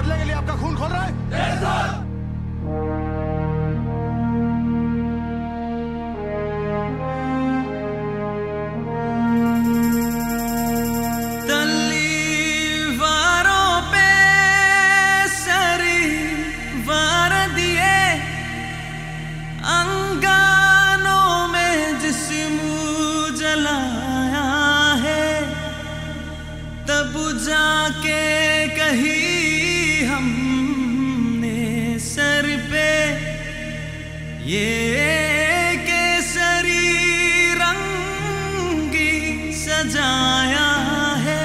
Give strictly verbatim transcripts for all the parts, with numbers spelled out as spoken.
बदले के लिए आपका खून खोल रहा है? तलवारों पे सरी वार दिए, अंगानों में जिस्म जलाया है, तब जाके कही हमने सर पे ये केसरी रंगी सजाया है।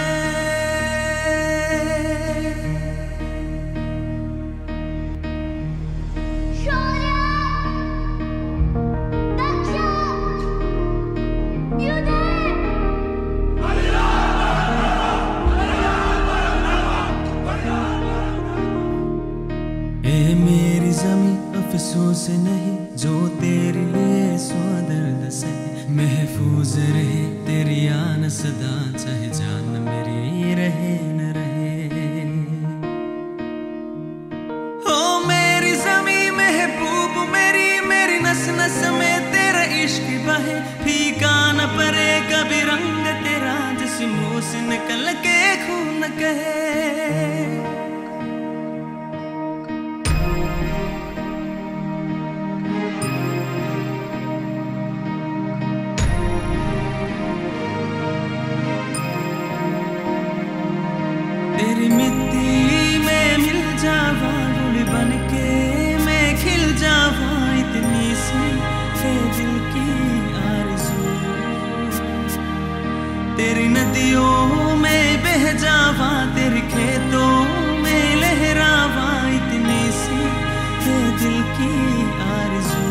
ए मेरी ज़मीं अफसोस नहीं जो तेरे लिए सौ दर्द से, महफूज रहे तेरी आन सदा, चाहे जान मेरी रहे न रहे। ओ मेरी ज़मीं महबूब मेरी, मेरी नस नस में तेरा इश्क बहे, फीका न परे कभी रंग तेरा, जिस्मों से निकल के खून कहे। तेरी मिट्टी में मिल जावा, गुल बन के मैं खिल जावा, इतनी सी है दिल की आरज़ू। तेरी नदियों में बह जावा, तेरे खेतों में लहरावा, इतनी सी है दिल की आरज़ू।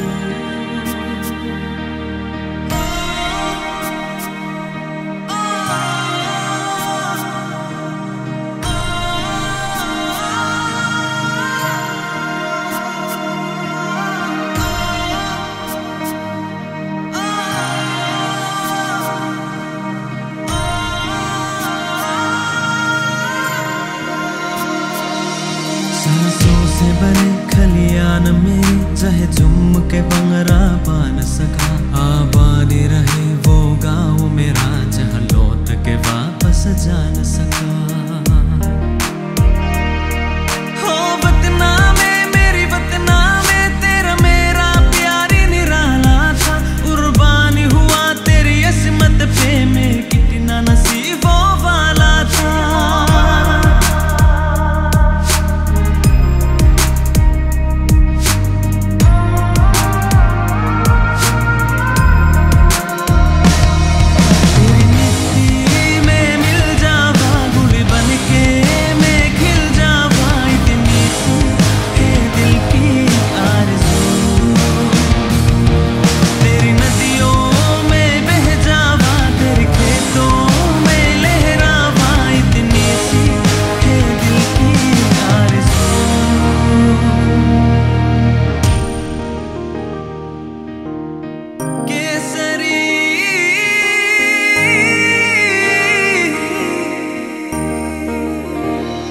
सांसों से बने खलियान में, चाहे झुम के बंगरा पा न सका, आबादी रहे वो गाँव मेरा, जहाँ लौट के वापस जा न सका। हो वतना में मेरी वतना में, तेरा मेरा प्यारी निराला था, कुर्बानी हुआ तेरी असमत पे, मैं कितना नसीबों वाला था।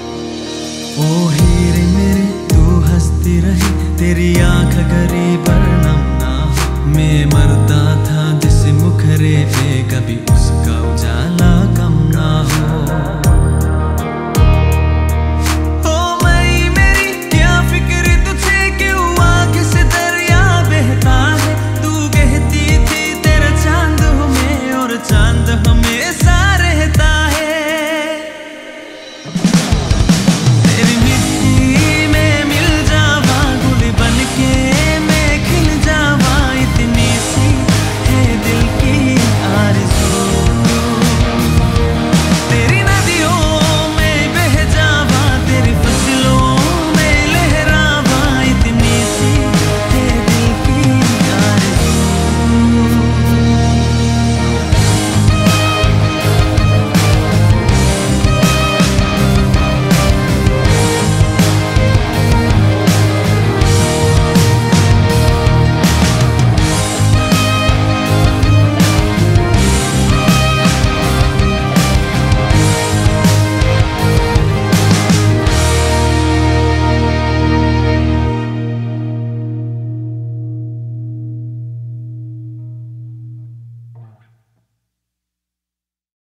ओ हीरे मेरे तू हंसती रही, तेरी आंख गरीब